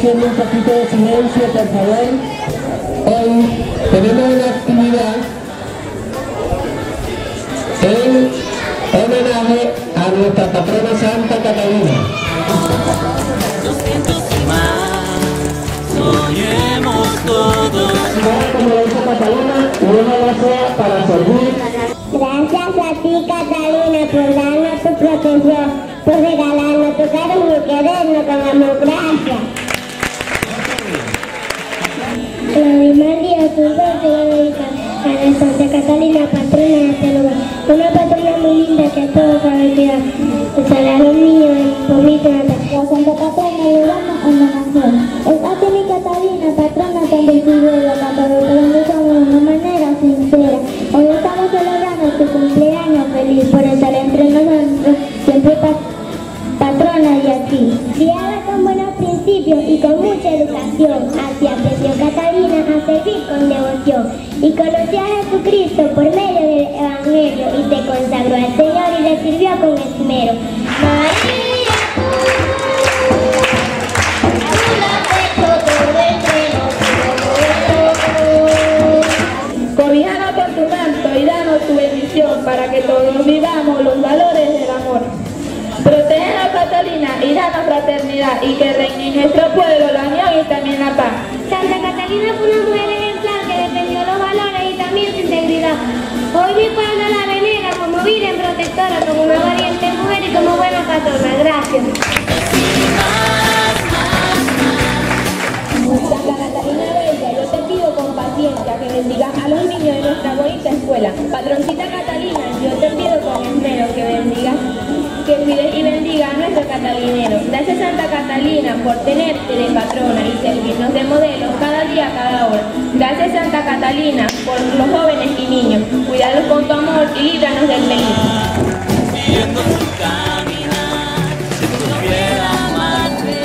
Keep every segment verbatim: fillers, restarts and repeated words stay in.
haciendo un poquito de silencio, por favor. Hoy tenemos una actividad en homenaje a nuestra patrona Santa Catalina. Soñemos todos. Como dice Catalina, una sea para servir. Gracias a ti, Catalina, por darnos tu protección, por regalarnos tu cariño y querernos con amor. Gracias. Claudimar Díaz, tu suerte a la Santa Catalina, patrona de este lugar. Una patrona muy linda que a todos sabe cuidar. El salón mío, el pobrito de la Santa Patrona le damos homenaje. Es a ti, mi Catalina, patrona tan decidida, cuando lo bendigamos de una manera sincera. Hoy estamos celebrando tu cumpleaños feliz, por estar entre nosotros, siempre pa patrona de aquí. Criada con buenos principios y con mucha educación, así aprendió Catalina a servir con devoción. Y conoció a Jesucristo por medio del Evangelio y se consagró al Señor y le sirvió con esmero. María, cobíjanos con tu manto y danos tu bendición para que todos vivamos los valores del amor. Protégenos, Catalina, y danos fraternidad y que reine en nuestro pueblo la unión y también la paz. Santa Catalina fue una mujer ejemplar que defendió los valores y también su integridad. Hoy mi pueblo la venera como virgen protectora, como una valiente mujer y como buena patrona. Gracias. Santa Catalina Bella, yo te pido con paciencia que bendigas a los niños de nuestra bonita escuela. Patroncita Catalina, yo te pido con esmero que bendigas, que cuides y bendiga a nuestro catalinero. Gracias, Santa Catalina, por tenerte de patrona y servirnos de modelo cada día, cada hora. Gracias, Santa Catalina, por los jóvenes y niños. Cuídalos con tu amor y líbranos del peligro. Siguiendo tu caminar, si pudiera amarte.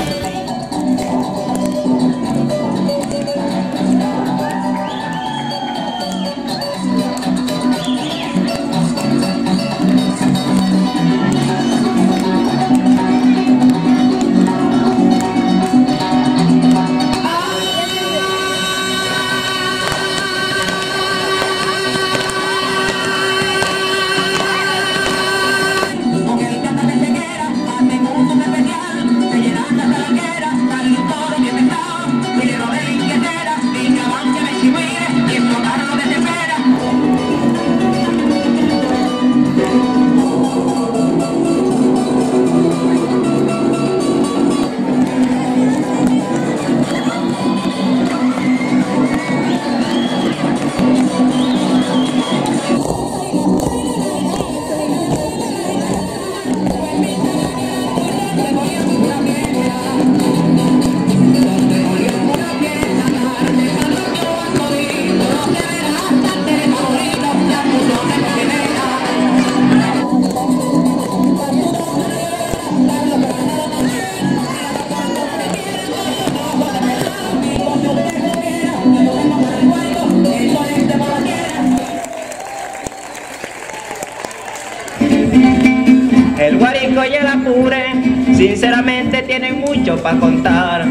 El Guarico y el Apure, sinceramente tienen mucho para contar.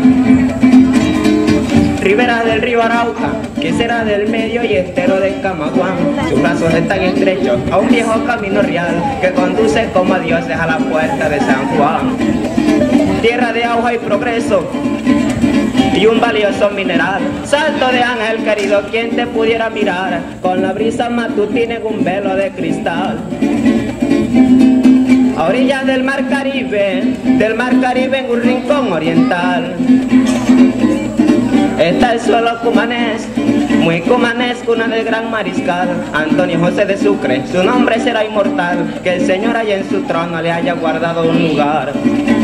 Riberas del río Arauca, que será del medio y entero de Camaguán. Sus brazos están estrechos a un viejo camino real que conduce como a dioses a la puerta de San Juan. Tierra de auge y progreso y un valioso mineral. Salto de ángel querido, quien te pudiera mirar con la brisa matutina en un velo de cristal. A orillas del mar Caribe, del mar Caribe en un rincón oriental, está el suelo cumanés, muy cumanés, cuna del gran mariscal Antonio José de Sucre. Su nombre será inmortal, que el Señor allá en su trono le haya guardado un lugar.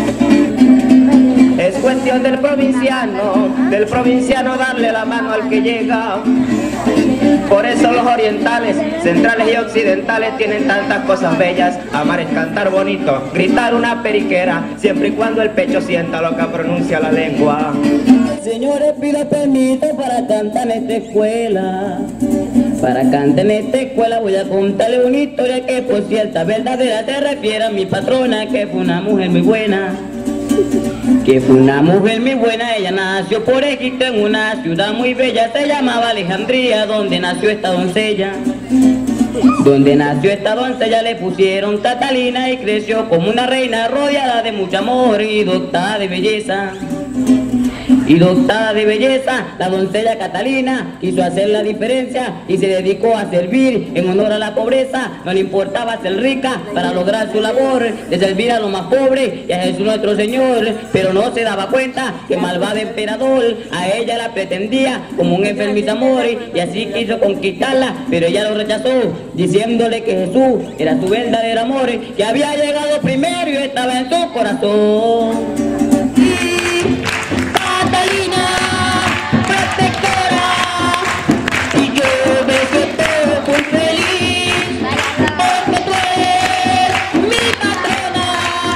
Es cuestión del provinciano, del provinciano darle la mano al que llega. Por eso los orientales, centrales y occidentales tienen tantas cosas bellas. Amar es cantar bonito, gritar una periquera, siempre y cuando el pecho sienta lo que pronuncia la lengua. Señores, pido permiso para cantar en esta escuela. Para cantar en esta escuela voy a contarle una historia que por cierta verdadera se refiere a mi patrona, que fue una mujer muy buena. que fue una mujer muy buena. Ella nació por Egipto en una ciudad muy bella, se llamaba Alejandría, donde nació esta doncella. Donde nació esta doncella le pusieron Catalina y creció como una reina rodeada de mucho amor y dotada de belleza. Y dotada de belleza, la doncella Catalina quiso hacer la diferencia y se dedicó a servir en honor a la pobreza. No le importaba ser rica para lograr su labor de servir a los más pobres y a Jesús nuestro Señor. Pero no se daba cuenta que el malvado emperador a ella la pretendía como un enfermizo amor, y así quiso conquistarla, pero ella lo rechazó, diciéndole que Jesús era su verdadero amor, que había llegado primero y estaba en su corazón. Catalina, protectora, y yo me siento muy feliz, porque tú eres mi patrona,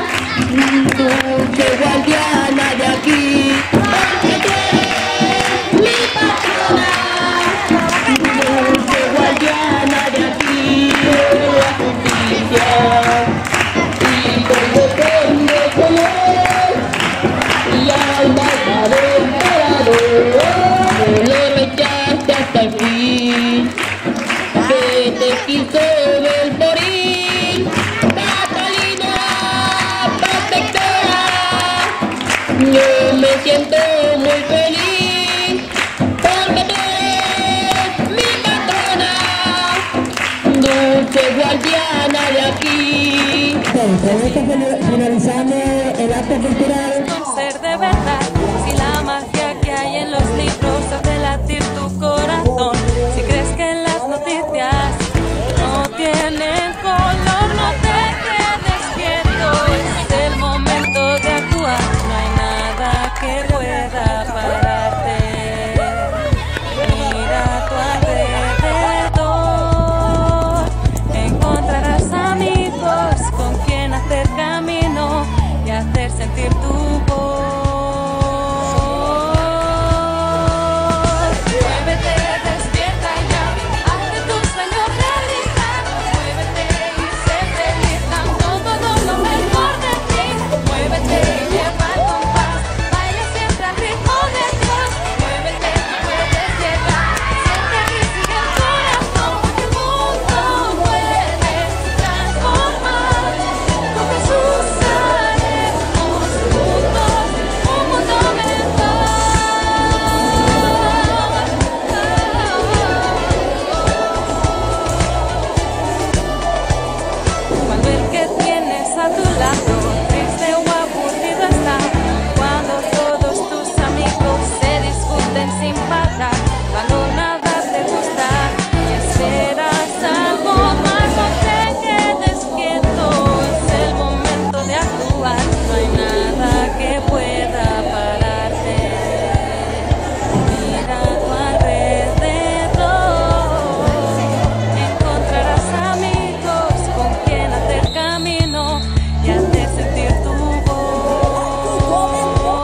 dulce guardiana de aquí, porque tú eres mi patrona, dulce guardiana de aquí, de la justicia, y como tengo color, y alma del emperador, lo rechaste hasta el fin, que te quiso ver morir. Catalina, protectora, yo me siento muy feliz, porque tú eres mi patrona, dulce guardiana de aquí. Con esto finalizamos el acto cultural. Ser de verdad, si la magia que hay en los libros hace latir tu corazón, si crees que las noticias no tienen color, no te quedes quieto, es el momento de actuar, no hay nada que pueda pararte. Mira a tu alrededor, encontrarás amigos con quien hacer camino y hacer sentir tu voz. Muévete, despierta ya, haz de tus sueños realidad. Muévete y sé feliz, dando todo lo mejor de ti. Muévete y lleva el compás, baila siempre al ritmo de Dios. Muévete, tú puedes llegar, siente y sigue el corazón, porque el mundo puede transformar. Con Jesús haremos juntos un mundo mejor. Cuando el que tienes a tu lado triste o aburrido está, cuando todos tus amigos se discuten sin parar, cuando nada te gusta y esperas algo más, no te quedes quieto, es el momento de actuar, no hay nada que pueda pararte. Mira a tu alrededor, encontrarás amigos con quien hacer camino y hacer sentir tu voz.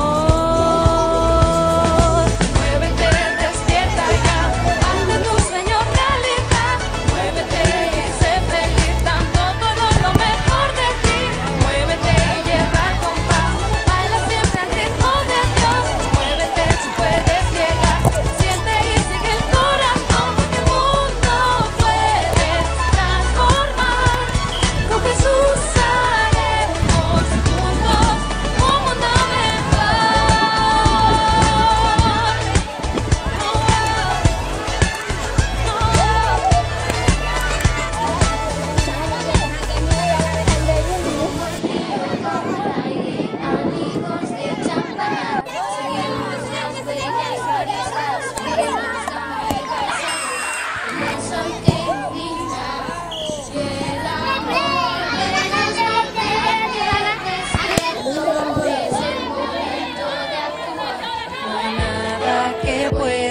Muévete, despierta ya, haz de tus sueños realidad. Muévete y sé feliz, dando todo lo mejor de ti. Muévete y lleva el compás, baila siempre al ritmo de Dios. Muévete, tú puedes llegar, siente y sigue el corazón, porque el mundo puedes transformar. Con Jesús haremos juntos un mundo nada que pueda